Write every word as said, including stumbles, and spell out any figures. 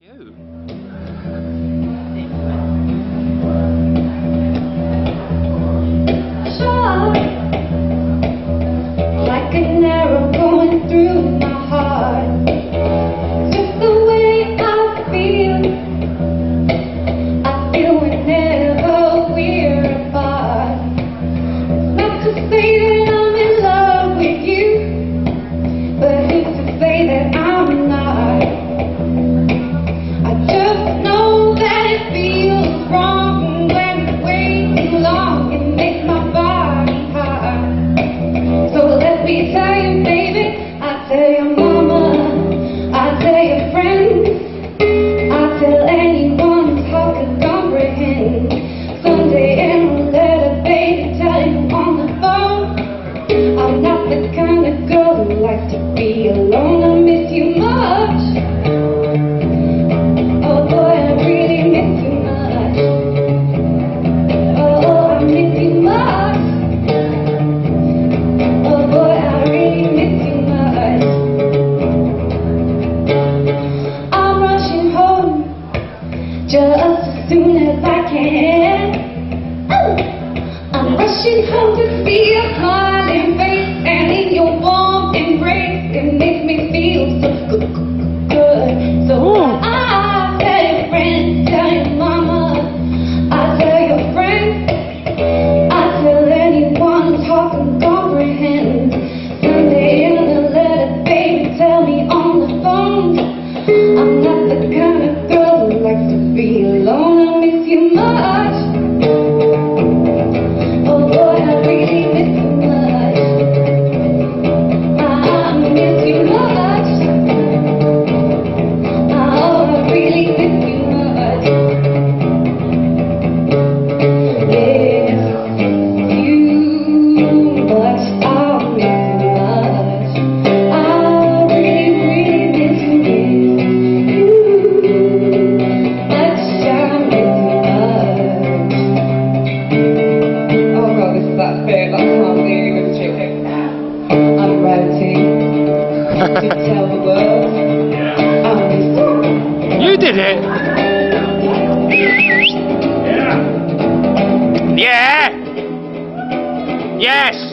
You. Like an arrow going through my heart, just the way I feel. I feel whenever we're apart. It's not to say that I'm in love with you, but it's to say that I'm not. I just know that it feels wrong when it's way too long. It makes my body hard. So let me tell you, baby, I tell your mama, I tell your friends, I tell anyone who's hard to comprehend. Someday in a letter, baby, tell you on the phone, I'm not the kind of girl who likes to be alone. I miss you much. Oh boy, I really miss you much. Oh, I miss you much. Oh boy, I really miss you much. I'm rushing home just as soon as I can. Ooh. I'm rushing home to see your smiling face, and in your warm embrace, it makes me feel so good, good, good. So I tell your friends, tell your mama, I tell your friends, I tell anyone who's hard to comprehend. Someday in a letter, baby, tell me on the phone, I'm not the kind of girl who likes to be alone. I miss you much. Oh boy, I really miss you much. I miss you much. Oh, I really miss you much. Yes, you much. I miss you much. I really, really miss you. Much, I miss you much. Oh god, this is that bit. I can't believe with chicken. I'm writing to tell the world I miss you. You did it! Yeah! Yeah! Yes!